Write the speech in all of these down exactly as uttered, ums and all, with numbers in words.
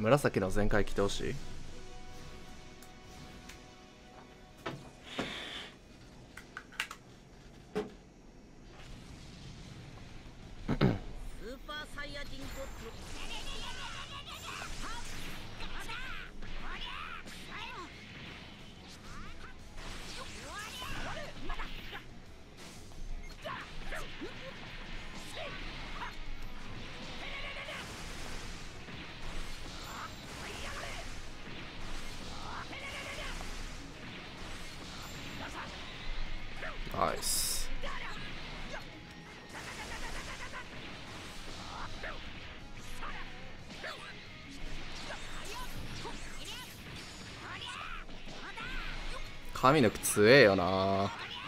紫の全開来てほしい。ナイス。神の木強えよな。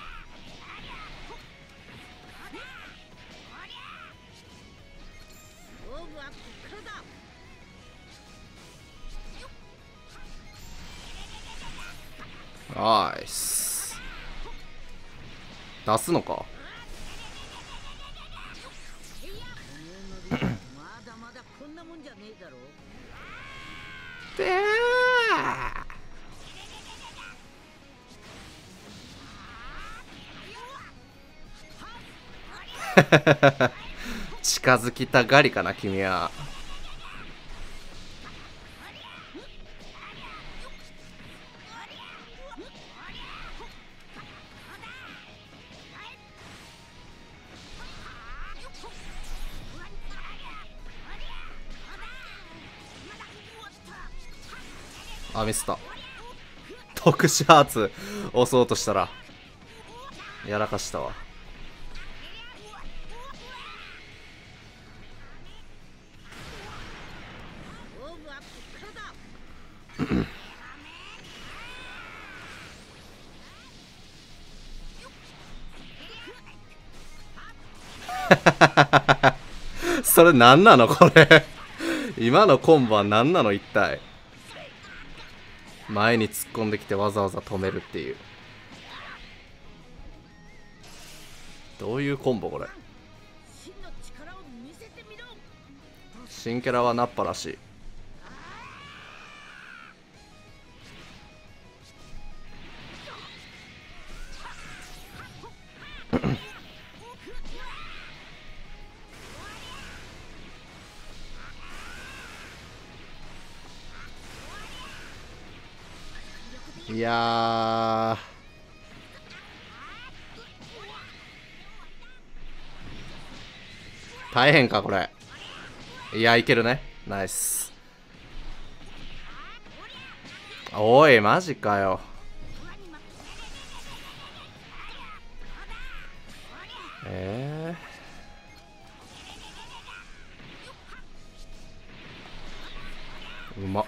ナイス。出すのか。でー近づきたがりかな君は。あ、ミスった。特殊ハーツ押そうとしたらやらかしたわ。それ何なのこれ。今のコンボは何なの一体。前に突っ込んできてわざわざ止めるっていう。どういうコンボこれ。新キャラはナッパらしい。いやー大変かこれ。いやいけるね。ナイス。おいマジかよ。えー、うまっ。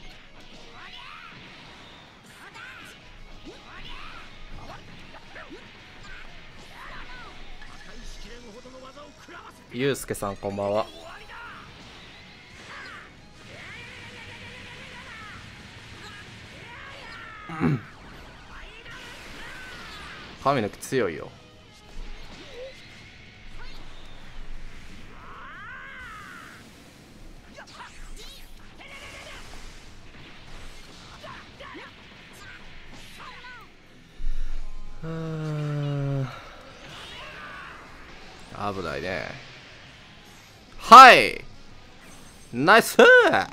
ゆうすけさんこんばんは。神の木強いよ。うーん、危ないね。はいナイスー。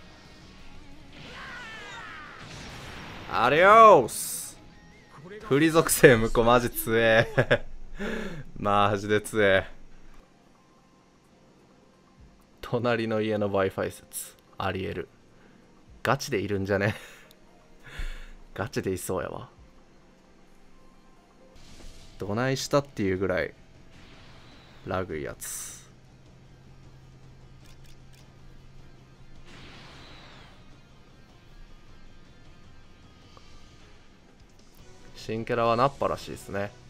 アディオス。振り属性向こうマジ強え。マジで強え。隣の家の Wi-Fi 説ありえる。ガチでいるんじゃね。ガチでいそうやわ。どないしたっていうぐらいラグいやつ。新キャラはナッパらしいですね。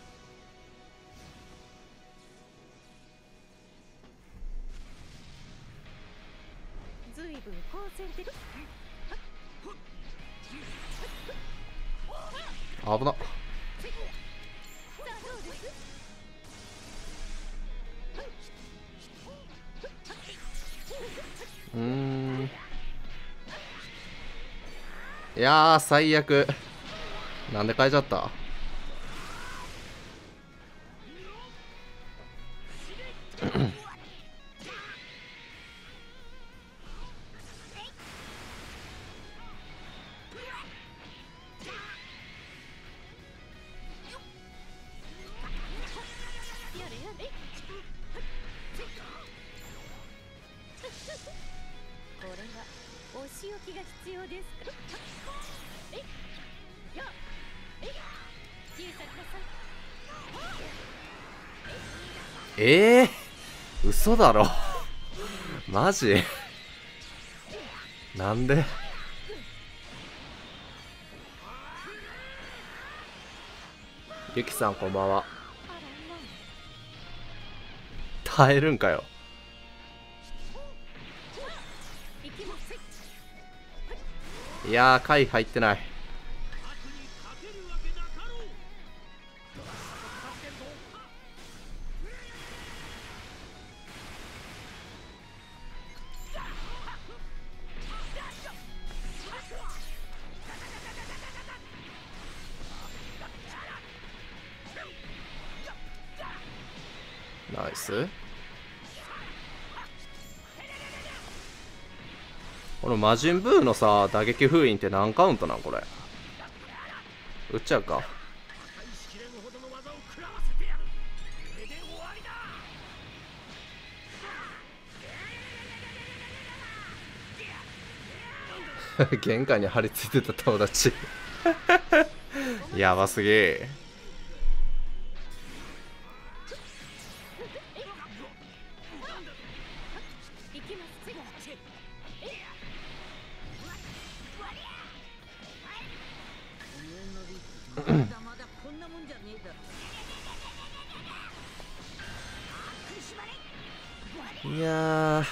危なっ。うーんいやー最悪。なんで変えちゃった。ええー、嘘だろ。マジなんで。ゆきさんこんばんは。耐えるんかよ。いやー回入ってない。ナイス。この魔人ブーのさ打撃封印って何カウントなんこれ。打っちゃうか。玄関に張り付いてた友達やばすぎ。いやー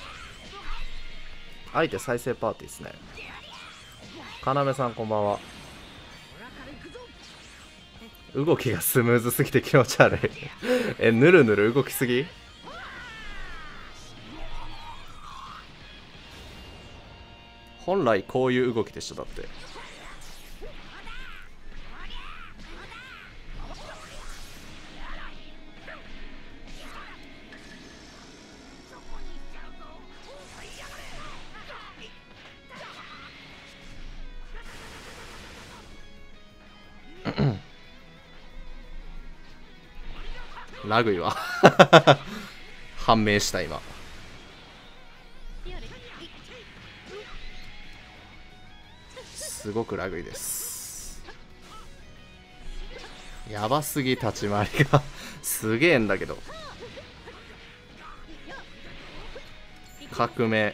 相手再生パーティーですね。かなめさんこんばんは。動きがスムーズすぎて気持ち悪いえ、ぬるぬる動きすぎ。本来こういう動きでしょだって。ラグいわ判明した今。すごくラグいです。やばすぎ立ち回りがすげえんだけど。革命。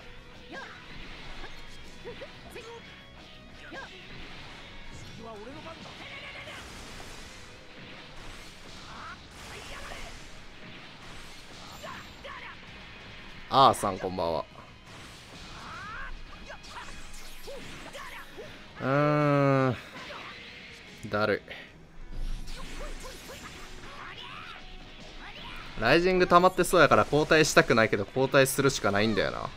あーさんこんばんは。うーんだるい。ライジング溜まってそうやから交代したくないけど交代するしかないんだよな。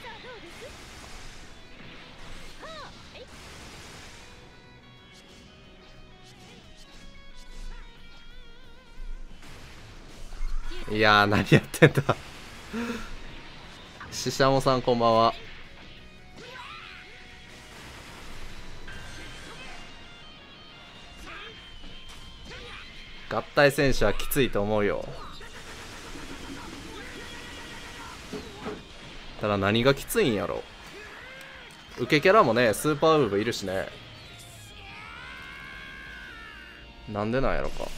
いやー何やってんだししゃもさんこんばんは。合体選手はきついと思うよ。ただ何がきついんやろ。受けキャラもねスーパーウーブいるしね。なんでなんやろか。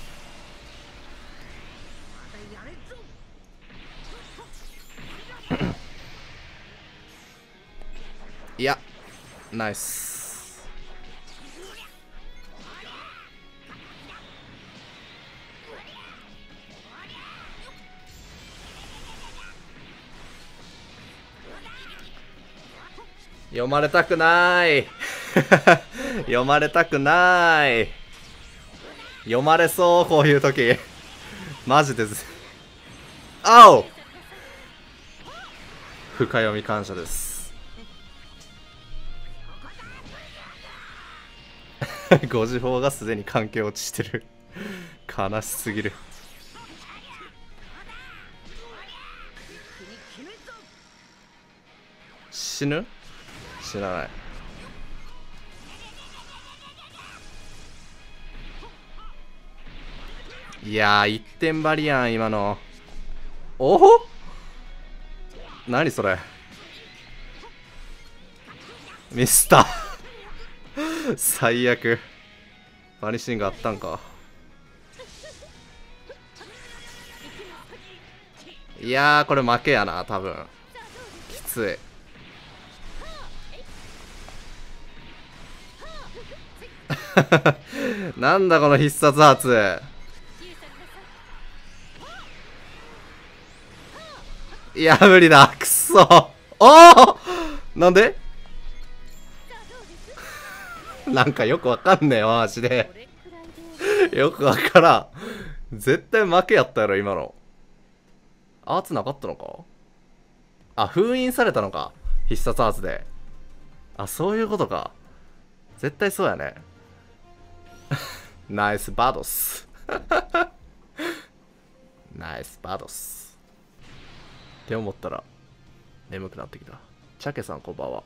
いやナイス。読まれたくない読まれたくない。読まれそうこういう時マジです。あお深読み感謝です。 ご時報がすでに関係落ちしてる。悲しすぎる。死ぬ？死なない。いやー、一点張りやん今の。おほ？何それ。ミスった最悪。バニシングあったんか。いやー、これ負けやな多分。きついなんだこの必殺発。いや無理だ、くそ。おおなんでなんかよくわかんねえよマジで。よくわからん。絶対負けやったやろ今の。アーツなかったのか。あ、封印されたのか必殺アーツで。あ、そういうことか。絶対そうやね。ナイスバドスナイスバドスって思ったら眠くなってきた。チャケさんこんばんは。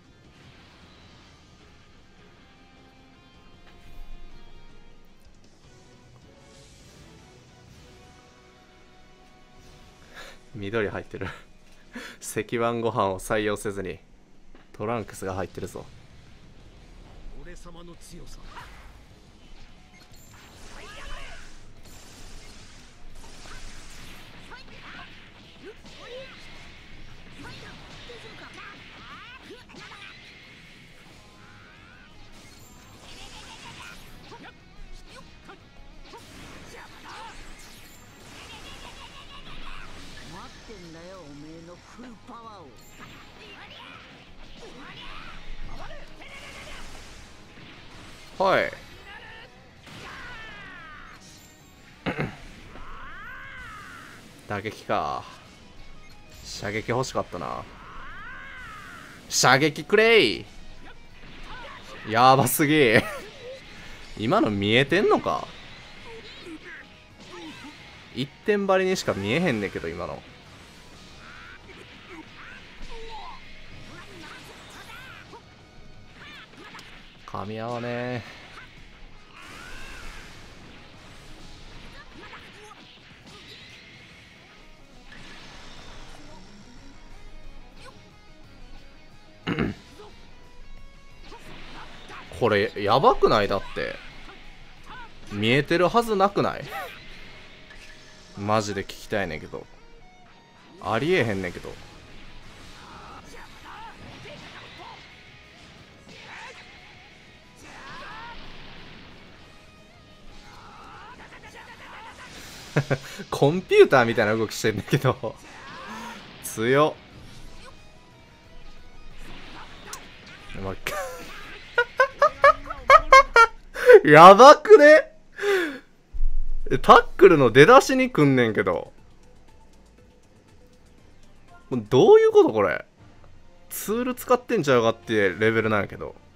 緑入ってる石腕ご飯を採用せずにトランクスが入ってるぞ。俺様の強さ。はい打撃か。射撃欲しかったな。射撃くれい。やばすぎ今の見えてんのか。一点張りにしか見えへんねんけど今の。噛み合わねえ。これやばくない？だって見えてるはずなくない？マジで聞きたいねんけど。ありえへんねんけど。コンピューターみたいな動きしてんだけど強っ。もう一回やばくね？タックルの出だしにくんねんけど。どういうことこれ。ツール使ってんちゃうかってレベルなんやけど。